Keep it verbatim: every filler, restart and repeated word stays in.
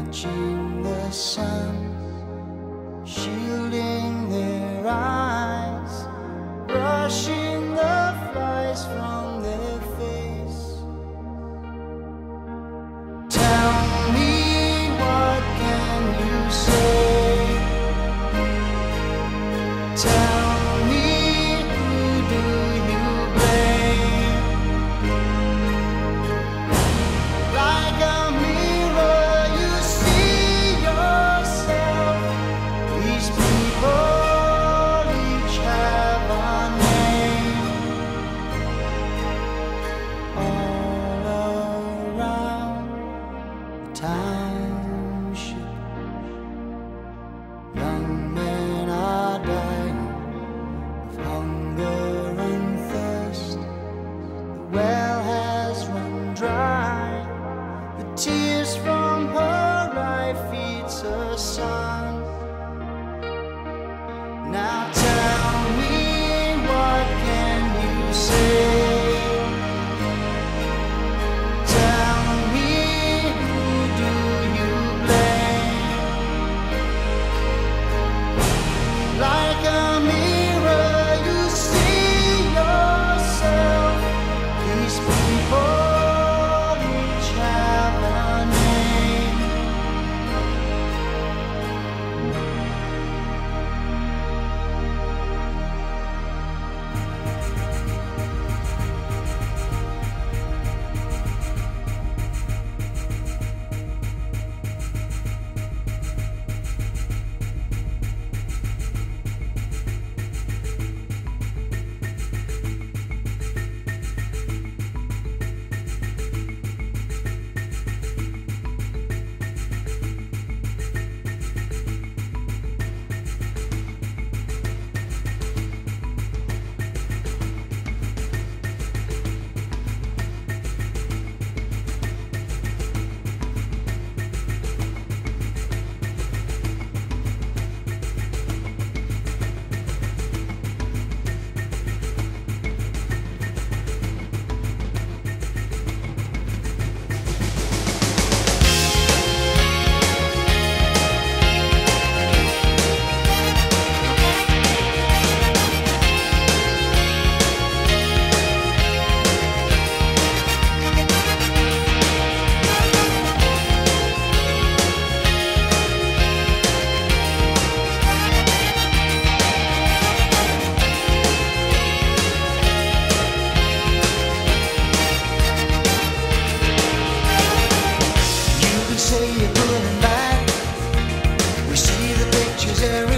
quenching the sun, shielding their eyes, brushing the flies from their face. Tell me, what can you say? Tell me, who do you blame? Like a mirror you see yourself. These people each have a name. All around the township, young men are dying of hunger and thirst. The well has run dry. The tears from her eye feeds her son. Now tell me, what can you say? Tell me, who do you blame? Like a mirror you see yourself. These people each have a name. You can say you're pulling back. We see the pictures every